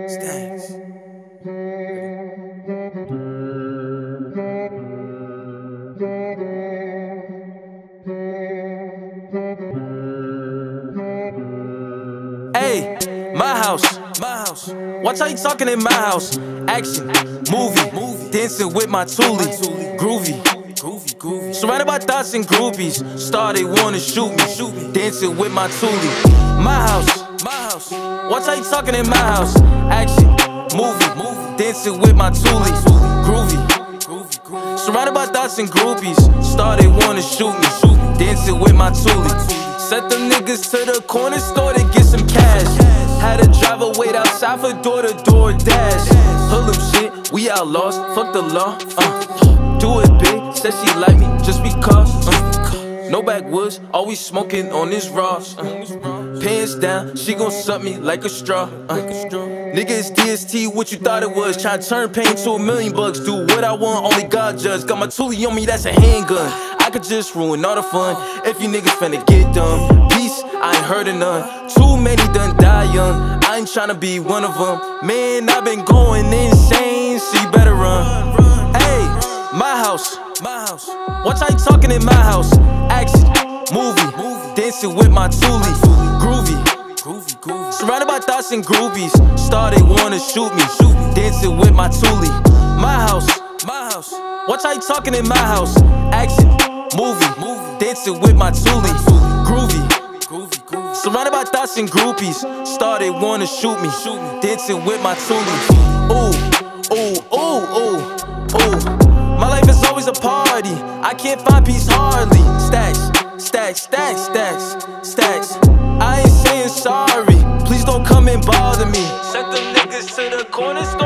Stacks. Hey, my house. Watch how you talking in my house. Action, movie, dancing with my TOOLY. Groovy. Surrounded by thoughts and groupies. Started wanna shoot me. Dancing with my TOOLY. My house. Watch how you talking in my house. Action, movie, dancing with my TOOLY. Groovy. Surrounded by thoughts and groupies. Started wanna shoot me. Dancing with my TOOLY. Set them niggas to the corner store to get some cash. Had a driver wait outside for door-to-door dash. Pull up shit, we outlaws, fuck the law. Do it big, said she like me just because. No backwoods, always smoking on this Ross. Pants down, she gon' suck me like a straw. Nigga, it's DST, what you thought it was? Tryna turn pain to $1 million bucks. Do what I want, only God judge. Got my TOOLY on me, that's a handgun. I could just ruin all the fun if you niggas finna get dumb. Peace, I ain't heard of none. Too many done die young. I ain't tryna be one of them. Man, I been going insane, so you better run. Hey, my house. Watch how you talking in my house. Action, movie, dancing with my TOOLY. Groovy. Surrounded by thoughts and groupies. Started wanna shoot me. Dancing with my TOOLY. My house. Watch how you talking in my house. Action, movie, dancing with my TOOLY. Groovy. Surrounded by thoughts and groupies. Started wanna shoot me. Dancing with my TOOLY. Ooh. My life is always a party. I can't find peace hardly. Stacks. I ain't saying sorry. Please don't come and bother me. Set them niggas to the corner.